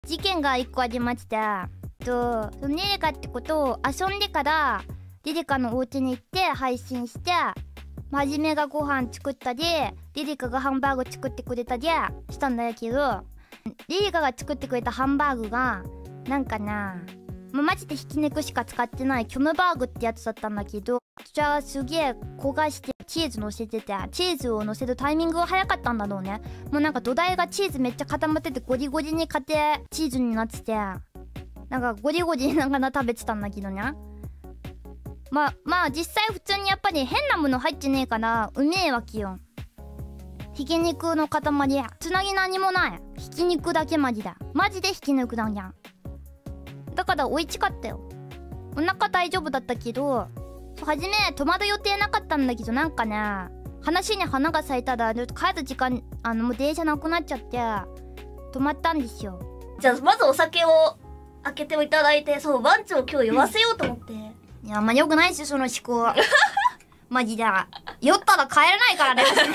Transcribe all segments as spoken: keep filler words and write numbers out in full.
事件が一個ありまして、とリリカってことを遊んでからリリカのお家に行って配信して、はじめがご飯作ったりリリカがハンバーグ作ってくれたりしたんだけど、リリカが作ってくれたハンバーグがなんかな、もうマジでひき肉しか使ってないキョムバーグってやつだったんだけど、じゃあすげえ焦がしてチーズ乗せてて、チーズを乗せるタイミングが早かったんだろうね。もうなんか土台がチーズめっちゃ固まっててゴリゴリに家庭チーズになってて、なんかゴリゴリながら食べてたんだけどね。まあまあ実際普通にやっぱり変なもの入ってねえからうめえわけよ。ひき肉の塊、つなぎ何もない、ひき肉だけマジでマジでひき肉だじゃん。だから美味しかったよ。お腹大丈夫だったけど、初め泊まる予定なかったんだけど、なんかね話に花が咲いたら帰る時間、あのもう電車なくなっちゃって泊まったんですよ。 じゃあまずお酒を開けていただいて、そうワンちゃんを今日酔わせようと思って、うん、 いやあんまよくないっすよその思考マジで酔ったら帰れないからねもう泊まる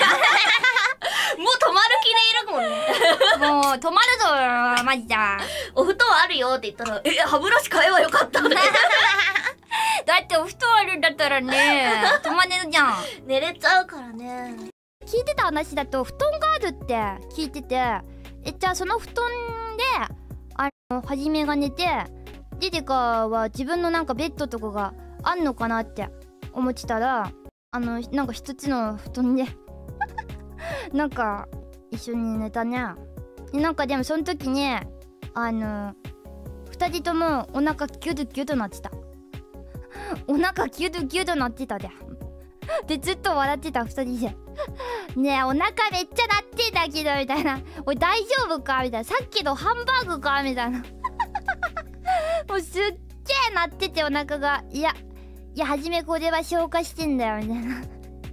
気でいるもんねもう泊まるぞマジでお布団あるよって言ったら、え歯ブラシ買えばよかったねだってお布団あるんだったらね泊まれるじゃん。 寝れちゃうからね。 聞いてた話だと布団があるって聞いてて、えじゃあその布団であのはじめが寝て、リリカは自分のなんかベッドとかがあんのかなって思ってたら、あのなんか一つの布団でなんか一緒に寝たね。でなんかでもその時にあの二人ともお腹ギュドギュドなってたお腹ギュドギュドなってたででずっと笑ってた二人でねえお腹めっちゃ鳴ってたけどみたいな、おい大丈夫かみたいな、さっきのハンバーグかみたいなもうすっげえ鳴っててお腹が、いやいやはじめこれは消化してんだよみたいな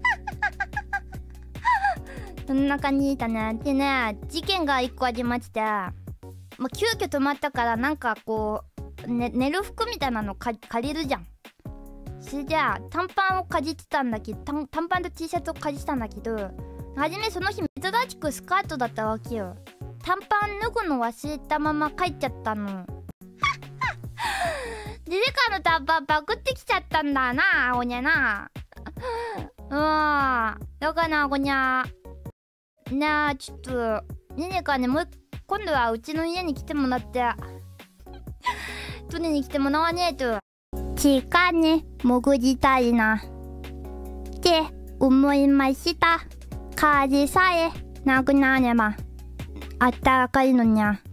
そんな感じだね。でね事件が一個ありまして、まあ、急遽泊まったからなんかこう、ね、寝る服みたいなのか借りるじゃん。それじゃあ短パンをかじってたんだけど、短短パンと T シャツをかじったんだけど、はじめその日珍しくスカートだったわけよ。短パン脱ぐの忘れたまま帰っちゃったのリリカの短パンパクってきちゃったんだなおにゃなうんだからおにゃねえちょっとリリカね、もう今度はうちの家に来てもらって取りに来てもらわねえと。地下に潜りたいなって思いました。火事さえなくなればあったかいのにゃ。